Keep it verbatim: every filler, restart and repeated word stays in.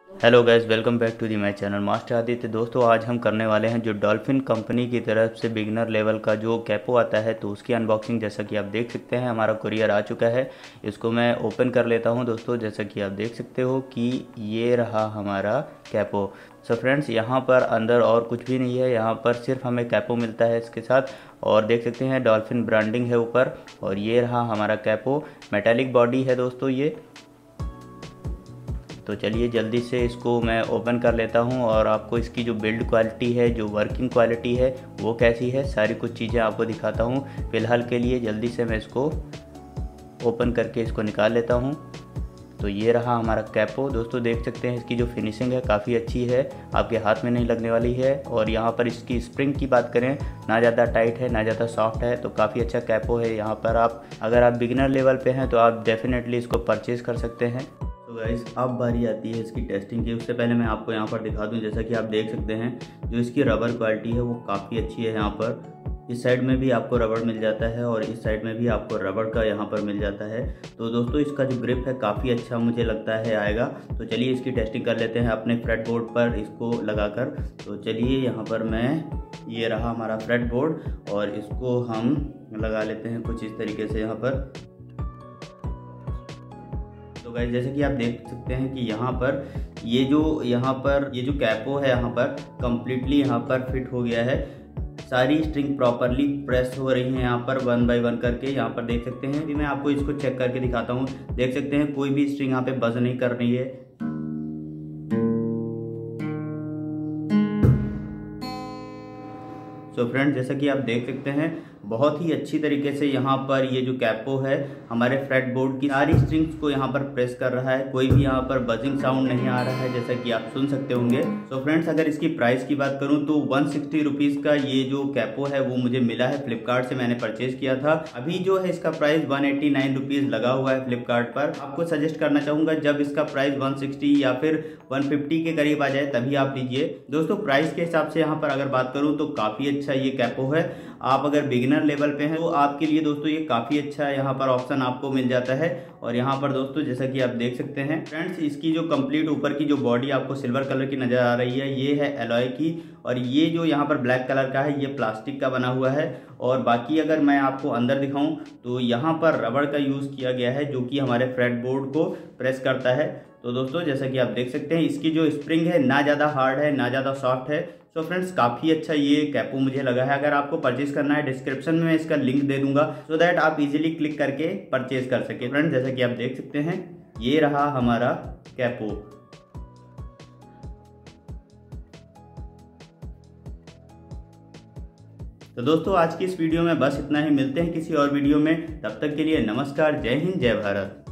Hello guys, welcome back to the my channel master Aditya. दोस्तों, आज हम करने वाले हैं जो डॉल्फिन कंपनी की तरफ से बिगनर लेवल का जो कैपो आता है तो उसकी अनबॉक्सिंग। जैसा कि आप देख सकते हैं हमारा कुरियर आ चुका है। इसको मैं ओपन कर लेता हूं। दोस्तों, जैसा कि आप देख सकते हो कि ये रहा हमारा कैपो। सो फ्रेंड्स, यहाँ पर अंदर और कुछ भी नहीं है, यहाँ पर सिर्फ हमें कैपो मिलता है इसके साथ। और देख सकते हैं डॉल्फिन ब्रांडिंग है ऊपर। और ये रहा हमारा कैपो। मेटालिक बॉडी है दोस्तों ये। तो चलिए जल्दी से इसको मैं ओपन कर लेता हूं और आपको इसकी जो बिल्ड क्वालिटी है, जो वर्किंग क्वालिटी है वो कैसी है, सारी कुछ चीज़ें आपको दिखाता हूं। फ़िलहाल के लिए जल्दी से मैं इसको ओपन करके इसको निकाल लेता हूं। तो ये रहा हमारा कैपो। दोस्तों, देख सकते हैं इसकी जो फिनिशिंग है काफ़ी अच्छी है, आपके हाथ में नहीं लगने वाली है। और यहाँ पर इसकी स्प्रिंग की बात करें, ना ज़्यादा टाइट है ना ज़्यादा सॉफ्ट है, तो काफ़ी अच्छा कैपो है। यहाँ पर आप अगर आप बिगिनर लेवल पे हैं तो आप डेफिनेटली इसको परचेज़ कर सकते हैं। तो गाइस, अब बारी आती है इसकी टेस्टिंग की। उससे पहले मैं आपको यहाँ पर दिखा दूँ, जैसा कि आप देख सकते हैं जो इसकी रबर क्वालिटी है वो काफ़ी अच्छी है। यहाँ पर इस साइड में भी आपको रबड़ मिल जाता है और इस साइड में भी आपको रबड़ का यहाँ पर मिल जाता है। तो दोस्तों, इसका जो ग्रिप है काफ़ी अच्छा मुझे लगता है आएगा। तो चलिए इसकी टेस्टिंग कर लेते हैं अपने फ्रेट बोर्ड पर इसको लगाकर। तो चलिए यहाँ पर मैं, ये रहा हमारा फ्रेट बोर्ड और इसको हम लगा लेते हैं कुछ इस तरीके से यहाँ पर। तो गाइस, जैसे कि आप देख सकते हैं कि यहाँ पर ये जो यहाँ पर ये जो कैपो है यहाँ पर कंप्लीटली यहाँ पर फिट हो गया है। सारी स्ट्रिंग प्रॉपरली प्रेस हो रही हैं यहाँ पर वन बाय वन करके। यहाँ पर देख सकते हैं, अभी मैं आपको इसको चेक करके दिखाता हूँ। देख सकते हैं कोई भी स्ट्रिंग यहाँ पे बज नहीं कर रही है। सो फ्रेंड्स, जैसा कि आप देख सकते हैं बहुत ही अच्छी तरीके से यहाँ पर ये जो कैपो है हमारे फ्रेट बोर्ड की सारी स्ट्रिंग्स को यहाँ पर प्रेस कर रहा है। कोई भी यहाँ पर बजिंग साउंड नहीं आ रहा है, जैसा कि आप सुन सकते होंगे। सो फ्रेंड्स, अगर इसकी प्राइस की बात करूँ तो वन सिक्सटी रुपीज़ का ये जो कैपो है वो मुझे मिला है। फ्लिपकार्ट से मैंने परचेज किया था। अभी जो है इसका price one eighty nine rupees लगा हुआ है फ्लिपकार्ट पर। आपको सजेस्ट करना चाहूँगा जब इसका प्राइस वन सिक्सटी या फिर वन फिफ्टी के करीब आ जाए तभी आप लीजिए। दोस्तों, प्राइस के हिसाब से यहाँ पर अगर बात करूँ तो काफ़ी अच्छा ये कैपो है। आप अगर बिगिनर लेवल पे हैं तो आपके लिए दोस्तों ये काफ़ी अच्छा यहाँ पर ऑप्शन आपको मिल जाता है। और यहाँ पर दोस्तों, जैसा कि आप देख सकते हैं फ्रेंड्स, इसकी जो कंप्लीट ऊपर की जो बॉडी आपको सिल्वर कलर की नज़र आ रही है ये है एलॉय की। और ये जो यहाँ पर ब्लैक कलर का है ये प्लास्टिक का बना हुआ है। और बाकी अगर मैं आपको अंदर दिखाऊं तो यहाँ पर रबड़ का यूज़ किया गया है जो कि हमारे फ्रेट बोर्ड को प्रेस करता है। तो दोस्तों, जैसा कि आप देख सकते हैं इसकी जो स्प्रिंग है ना ज़्यादा हार्ड है ना ज़्यादा सॉफ्ट है। सो फ्रेंड्स, काफ़ी अच्छा ये कैपो मुझे लगा है। अगर आपको परचेज करना है डिस्क्रिप्शन में मैं इसका लिंक दे दूंगा सो दैट आप इजीली क्लिक करके परचेज कर सके। फ्रेंड्स, जैसा कि आप देख सकते हैं ये रहा हमारा कैपो। तो दोस्तों, आज की इस वीडियो में बस इतना ही। मिलते हैं किसी और वीडियो में, तब तक के लिए नमस्कार, जय हिंद, जय भारत।